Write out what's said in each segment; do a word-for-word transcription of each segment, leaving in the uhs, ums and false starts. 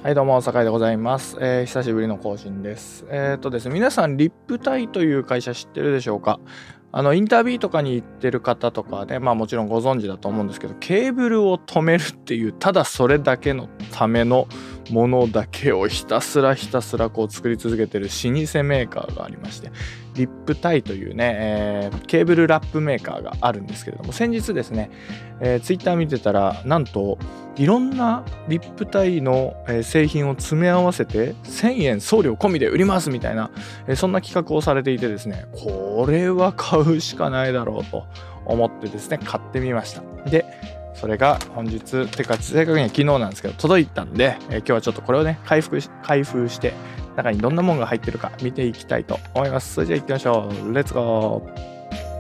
はいどうも、酒井でございます。えー久しぶりの更新です。えっとですね、皆さん、リップタイという会社知ってるでしょうか？あの、インタビューとかに行ってる方とかね、まあもちろんご存知だと思うんですけど、ケーブルを止めるっていう、ただそれだけのためのものだけをひたすらひたすらこう作り続けてる老舗メーカーがありまして、リップタイというね、えーケーブルラップメーカーがあるんですけれども、先日ですね、えー、ツイッター見てたら、なんといろんなリップタイの、えー製品を詰め合わせてせんえん送料込みで売りますみたいな、えーそんな企画をされていてですね、これは買うしかないだろうと思ってですね、買ってみました。で、それが本日、てか正確には昨日なんですけど、届いたんで、えー今日はちょっとこれをね、開封し、開封して、中にどんなものが入ってるか見ていきたいと思います。それじゃあ行ってみましょう。レッツゴー。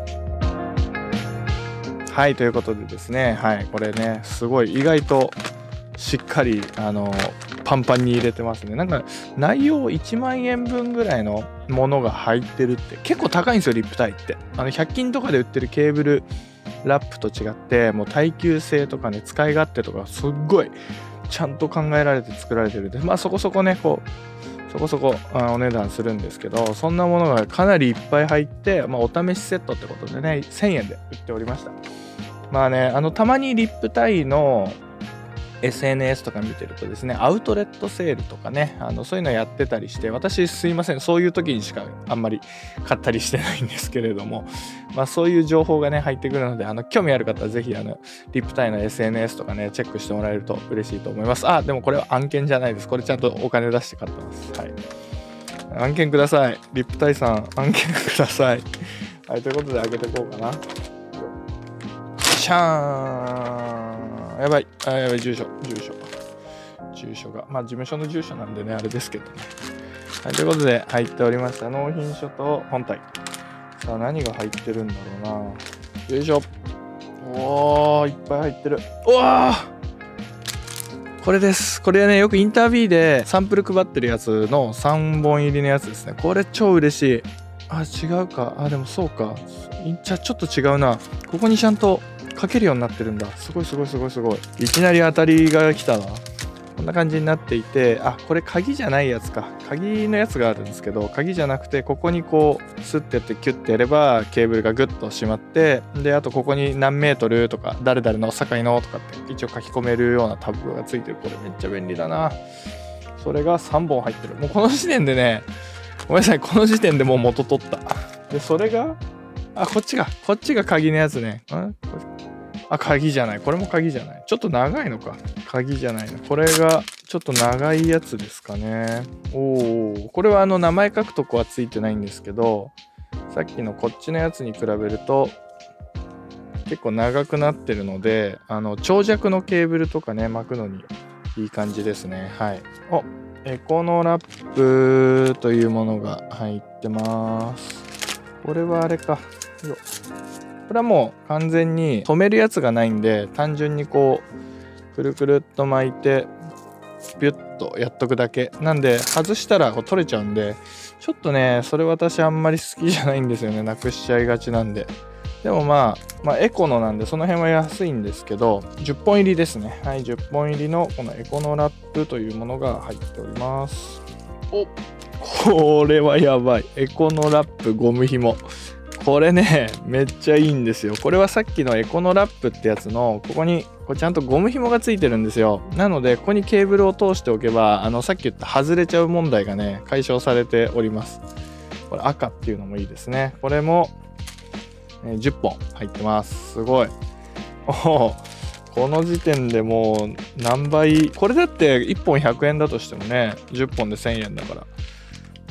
はい、ということでですね、はい、これね、すごい意外としっかり、あの、パンパンに入れてますね。なんか、内容いちまんえんぶんぐらいのものが入ってるって結構高いんですよ、リップタイって。あの、ひゃく均とかで売ってるケーブルラップと違って、もう耐久性とかね、使い勝手とか、すっごいちゃんと考えられて作られてるんで、まあそこそこね、こう、そこそこあお値段するんですけど、そんなものがかなりいっぱい入って、まあ、お試しセットってことでね、せんえんで売っておりました。まあね、あのたまにリップタイの エスエヌエス とか見てるとですね、アウトレットセールとかね、あのそういうのやってたりして、私すいません、そういう時にしかあんまり買ったりしてないんですけれども、まあそういう情報がね入ってくるので、あの興味ある方はぜひあのリップタイの エスエヌエス とかねチェックしてもらえると嬉しいと思います。あ、でもこれは案件じゃないです。これちゃんとお金出して買ってます。はい。案件ください。リップタイさん、案件ください。はい、ということで開けていこうかな。シャーン。やばい。あ、やばい、住所。住所。住所が。まあ、事務所の住所なんでね、あれですけどね。はい、ということで、入っておりました。納品書と本体。さあ、何が入ってるんだろうな。よいしょ。おー、いっぱい入ってる。うわーこれです。これね、よくインタビューでサンプル配ってるやつのさんぼん入りのやつですね。これ超嬉しい。あ、違うか。あ、でもそうか。じゃあちょっと違うな。ここにちゃんと書けるようになってるんだ。すごいすごいすごいすごい。いきなり当たりが来たわ。こんな感じになっていて、あ、これ鍵じゃないやつか。鍵のやつがあるんですけど、鍵じゃなくて、ここにこう、スッてやってキュッてやれば、ケーブルがグッと締まって、で、あとここに何メートルとか、誰々の境のとかって一応書き込めるようなタブがついてる。これめっちゃ便利だな。それがさんぼん入ってる。もうこの時点でね、ごめんなさい、この時点でもう元取った。で、それが、あ、こっちが、こっちが鍵のやつね。んあ、鍵じゃない。これも鍵じゃない。ちょっと長いのか。鍵じゃないの。これがちょっと長いやつですかね。おお、これはあの名前書くとこはついてないんですけど、さっきのこっちのやつに比べると結構長くなってるので、あの長尺のケーブルとかね巻くのにいい感じですね。はい。お、エコノラップというものが入ってます。これはあれか。よこれはもう完全に止めるやつがないんで、単純にこうくるくるっと巻いてビュッとやっとくだけなんで、外したらこう取れちゃうんで、ちょっとねそれ私あんまり好きじゃないんですよね。なくしちゃいがちなんで。でもまあ、まあエコノなんでその辺は安いんですけど、じゅっぽん入りですね。はい、じゅっぽん入りのこのエコノラップというものが入っております。お、これはやばい。エコノラップゴム紐。これね、めっちゃいいんですよ。これはさっきのエコノラップってやつの、ここにこれちゃんとゴム紐がついてるんですよ。なので、ここにケーブルを通しておけば、あの、さっき言った外れちゃう問題がね、解消されております。これ赤っていうのもいいですね。これも、えー、じゅっぽん入ってます。すごい。おお、この時点でもう何倍、これだっていっぽんひゃくえんだとしてもね、じゅっぽんでせんえんだから、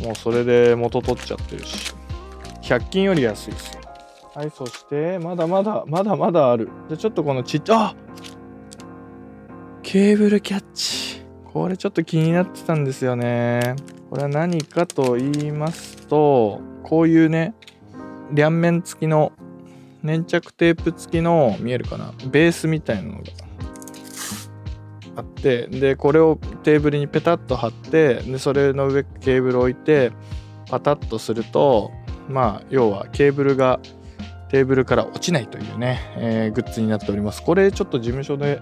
もうそれで元取っちゃってるし。ひゃく均より安いですよ。はい、そしてまだまだまだまだある。じゃあちょっとこのちっちゃあケーブルキャッチ、これちょっと気になってたんですよね。これは何かと言いますと、こういうね両面付きの粘着テープ付きの、見えるかな、ベースみたいなのがあって、でこれをテーブルにペタッと貼って、でそれの上ケーブル置いてパタッとすると、まあ要はケーブルがテーブルから落ちないというね、えー、グッズになっております。これちょっと事務所で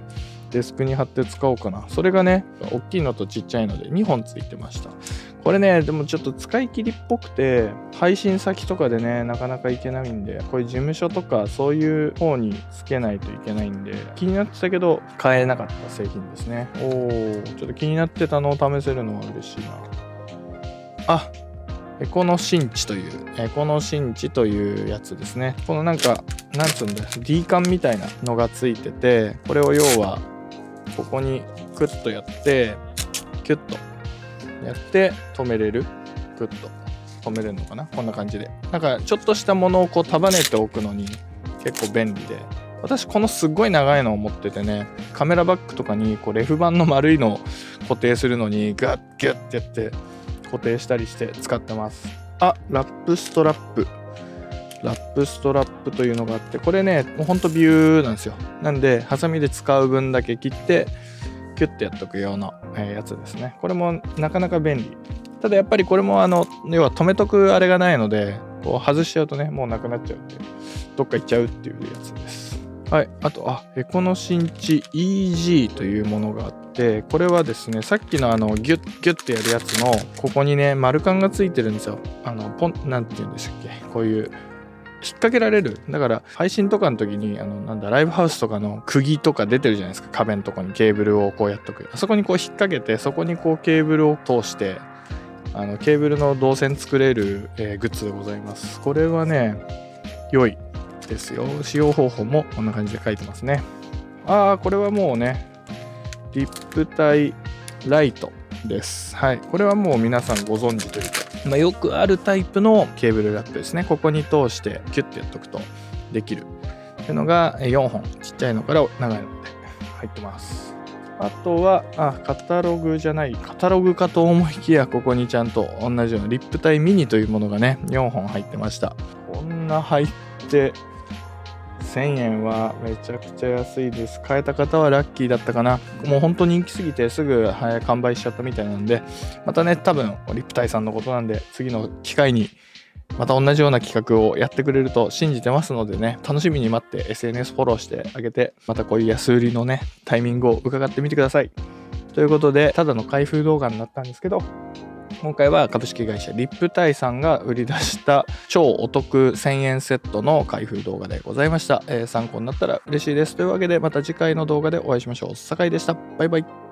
デスクに貼って使おうかな。それがね、大きいのとちっちゃいのでにほんついてました。これね、でもちょっと使い切りっぽくて、配信先とかでね、なかなか行けないんで、こういう事務所とかそういう方につけないといけないんで、気になってたけど、買えなかった製品ですね。おー、ちょっと気になってたのを試せるのは嬉しいな。あ、エコノシンチという、エコノシンチというやつですね。このなんか、なんつうんだよ、D カンみたいなのがついてて、これを要は、ここにクッとやって、キュッとやって止めれる。クッと止めれるのかな、こんな感じで。なんかちょっとしたものをこう束ねておくのに結構便利で、私このすっごい長いのを持っててね、カメラバッグとかにこうレフ板の丸いのを固定するのにガッギュッてやって固定したりして使ってます。あ、ラップストラップ。ラップストラップというのがあって、これね、もうほんとビューなんですよ。なんで、ハサミで使う分だけ切って、キュッてやっとくような、えー、やつですね。これもなかなか便利。ただやっぱりこれもあの、要は止めとくあれがないので、こう外しちゃうとね、もうなくなっちゃうんで、どっか行っちゃうっていうやつです。はい。あと、あ、エコノシンチ イージー というものがあって、これはですね、さっきのあの、ギュッギュッてやるやつの、ここにね、丸カンがついてるんですよ。あの、ポン、なんて言うんでしたっけ、こういう、引っ掛けられる。だから配信とかの時にあのなんだライブハウスとかの釘とか出てるじゃないですか。壁のとこにケーブルをこうやっとく。あそこにこう引っ掛けて、そこにこうケーブルを通してあのケーブルの導線作れる、えー、グッズでございます。これはね良いですよ。使用方法もこんな感じで書いてますね。ああ、これはもうねリップ体ライトです。はい、これはもう皆さんご存知というか、まあ、よくあるタイプのケーブルラップですね。ここに通してキュッてやっとくとできるっていうのがよんほん、ちっちゃいのから長いのまで入ってます。あとはあカタログじゃないカタログかと思いきや、ここにちゃんと同じようなリップ体ミニというものがねよんほん入ってました。こんな入ってせんえんはめちゃくちゃ安いです。買えた方はラッキーだったかな。もう本当人気すぎてすぐ、はい、完売しちゃったみたいなんで、またね多分リップタイさんのことなんで次の機会にまた同じような企画をやってくれると信じてますのでね、楽しみに待って エスエヌエス フォローしてあげて、またこういう安売りのねタイミングを伺ってみてください。ということで、ただの開封動画になったんですけど、今回は株式会社リップタイさんが売り出した超お得せんえんセットの開封動画でございました。えー、参考になったら嬉しいです。というわけでまた次回の動画でお会いしましょう。酒井でした。バイバイ。